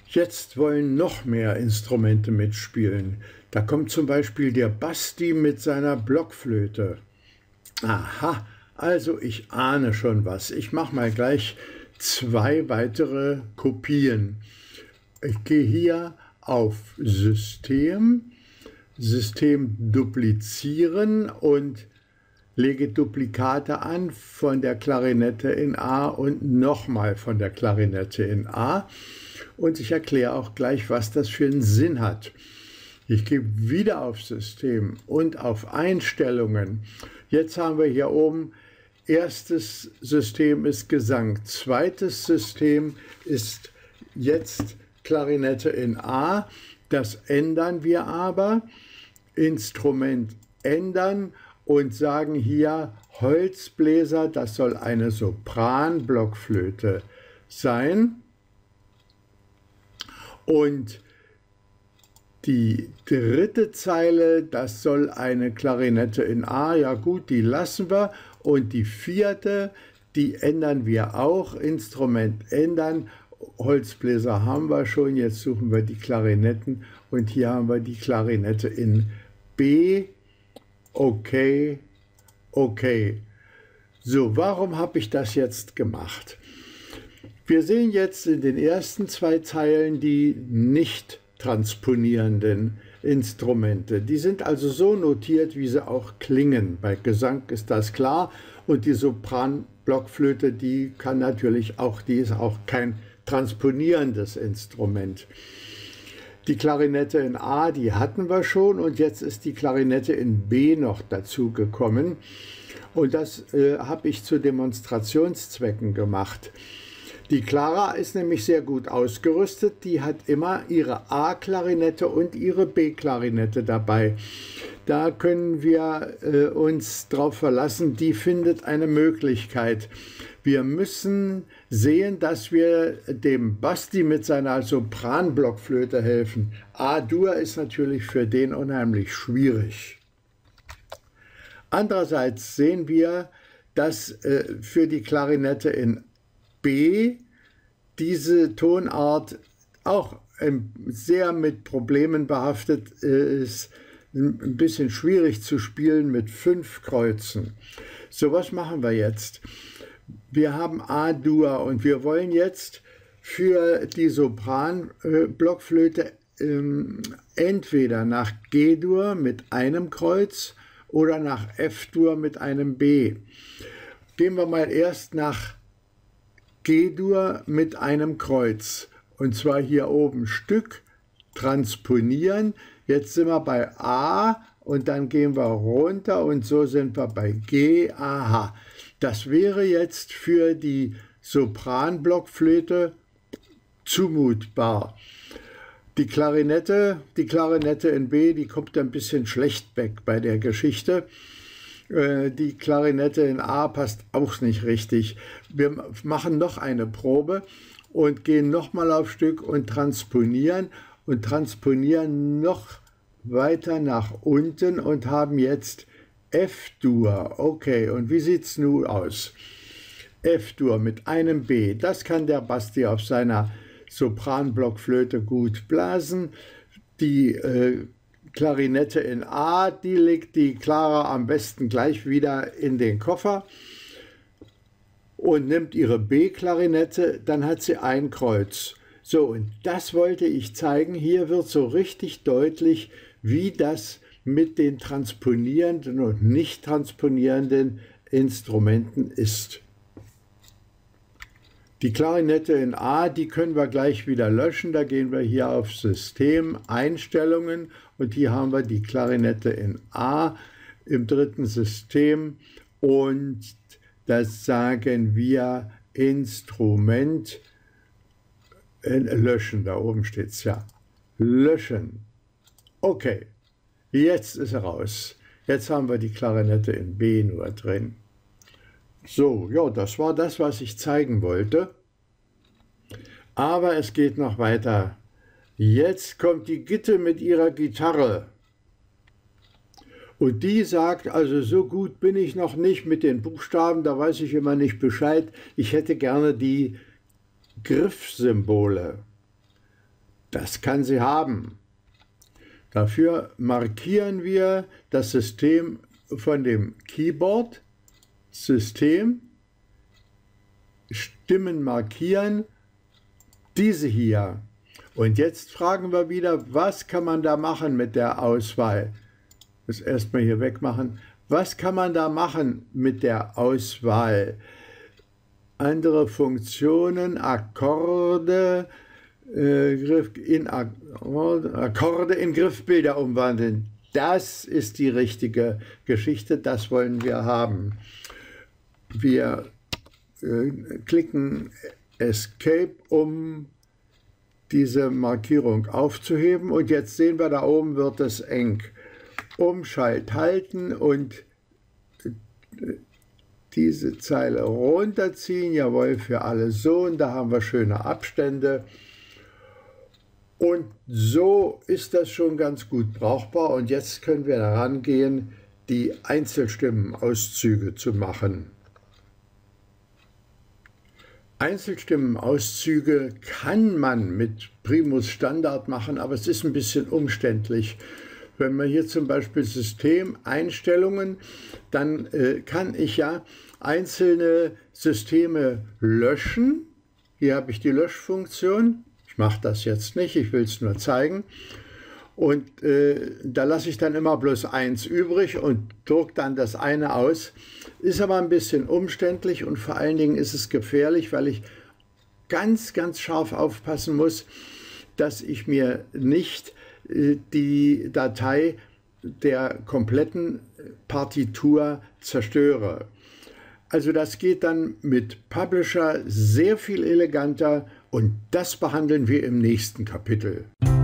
Jetzt wollen noch mehr Instrumente mitspielen. Da kommt zum Beispiel der Basti mit seiner Blockflöte. Aha, also ich ahne schon was. Ich mache mal gleich zwei weitere Kopien. Ich gehe hier auf System, System duplizieren und lege Duplikate an von der Klarinette in A und nochmal von der Klarinette in A. Und ich erkläre auch gleich, was das für einen Sinn hat. Ich gehe wieder auf System und auf Einstellungen. Jetzt haben wir hier oben, erstes System ist Gesang, zweites System ist jetzt Klarinette in A. Das ändern wir aber, Instrument ändern und sagen hier Holzbläser, das soll eine Sopranblockflöte sein. Und die dritte Zeile, das soll eine Klarinette in A, ja gut, die lassen wir. Und die vierte, die ändern wir auch, Instrument ändern, Holzbläser haben wir schon, jetzt suchen wir die Klarinetten und hier haben wir die Klarinette in B. Okay, okay. So, warum habe ich das jetzt gemacht? Wir sehen jetzt in den ersten zwei Zeilen die nicht transponierenden Instrumente. Die sind also so notiert, wie sie auch klingen. Bei Gesang ist das klar. Und die Sopranblockflöte, die kann natürlich auch, die ist auch kein transponierendes Instrument. Die Klarinette in A, die hatten wir schon und jetzt ist die Klarinette in B noch dazu gekommen. Und das habe ich zu Demonstrationszwecken gemacht. Die Clara ist nämlich sehr gut ausgerüstet. Die hat immer ihre A-Klarinette und ihre B-Klarinette dabei. Da können wir uns darauf verlassen, die findet eine Möglichkeit. Wir müssen sehen, dass wir dem Basti mit seiner Sopranblockflöte helfen. A-Dur ist natürlich für den unheimlich schwierig. Andererseits sehen wir, dass für die Klarinette in B diese Tonart auch sehr mit Problemen behaftet ist, ein bisschen schwierig zu spielen mit 5 Kreuzen. So, was machen wir jetzt? Wir haben A-Dur und wir wollen jetzt für die Sopranblockflöte entweder nach G-Dur mit einem Kreuz oder nach F-Dur mit einem B. Gehen wir mal erst nach G-Dur mit einem Kreuz. Und zwar hier oben Stück, transponieren. Jetzt sind wir bei A und dann gehen wir runter und so sind wir bei G. Aha. Das wäre jetzt für die Sopranblockflöte zumutbar. Die Klarinette in B, die kommt ein bisschen schlecht weg bei der Geschichte. Die Klarinette in A passt auch nicht richtig. Wir machen noch eine Probe und gehen nochmal auf Stück und transponieren noch weiter nach unten und haben jetzt F-Dur. Okay, und wie sieht es nun aus? F-Dur mit einem B, das kann der Basti auf seiner Sopranblockflöte gut blasen. Die Klarinette in A, die legt die Clara am besten gleich wieder in den Koffer und nimmt ihre B-Klarinette, dann hat sie ein Kreuz. So, und das wollte ich zeigen. Hier wird so richtig deutlich, wie das mit den transponierenden und nicht transponierenden Instrumenten ist. Die Klarinette in A, die können wir gleich wieder löschen. Da gehen wir hier auf System, Einstellungen und hier haben wir die Klarinette in A im dritten System und das sagen wir Instrument löschen. Da oben steht es ja. Löschen. Okay, jetzt ist er raus. Jetzt haben wir die Klarinette in B nur drin. So, ja, das war das, was ich zeigen wollte. Aber es geht noch weiter. Jetzt kommt die Gitte mit ihrer Gitarre. Und die sagt, also so gut bin ich noch nicht mit den Buchstaben, da weiß ich immer nicht Bescheid. Ich hätte gerne die Griffsymbole. Das kann sie haben. Dafür markieren wir das System von dem Keyboard, System, Stimmen markieren, diese hier. Und jetzt fragen wir wieder, was kann man da machen mit der Auswahl? Das erstmal hier wegmachen. Was kann man da machen mit der Auswahl? Andere Funktionen, Akkorde, Akkorde in Griffbilder umwandeln. Das ist die richtige Geschichte, das wollen wir haben. Wir klicken Escape, um diese Markierung aufzuheben. Und jetzt sehen wir, da oben wird es eng. Umschalt halten und diese Zeile runterziehen. Jawohl, für alle so. Und da haben wir schöne Abstände. Und so ist das schon ganz gut brauchbar. Und jetzt können wir daran gehen, die Einzelstimmenauszüge zu machen. Einzelstimmenauszüge kann man mit Primus Standard machen, aber es ist ein bisschen umständlich. Wenn man hier zum Beispiel Systemeinstellungen, dann kann ich ja einzelne Systeme löschen. Hier habe ich die Löschfunktion. Ich mache das jetzt nicht, ich will es nur zeigen. Und da lasse ich dann immer bloß 1 übrig und drücke dann das eine aus. Ist aber ein bisschen umständlich und vor allen Dingen ist es gefährlich, weil ich ganz, ganz scharf aufpassen muss, dass ich mir nicht die Datei der kompletten Partitur zerstöre. Also das geht dann mit Publisher sehr viel eleganter und das behandeln wir im nächsten Kapitel.